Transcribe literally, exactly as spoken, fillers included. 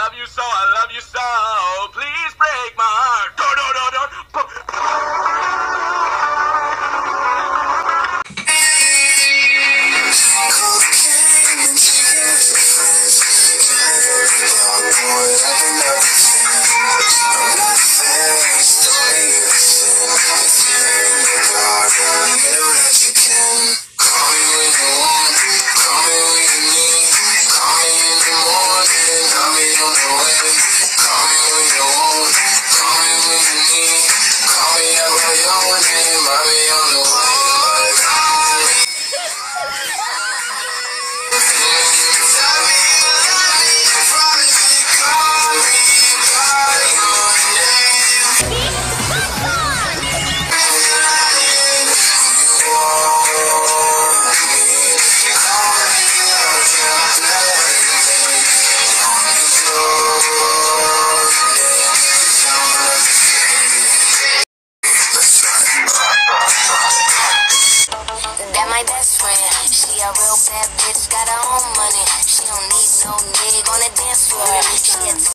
love you so, I love you so. Please break my heart. Do, do, do, do. That my best friend, she a real bad bitch, got her own money. She don't need no nigga on the dance floor. She a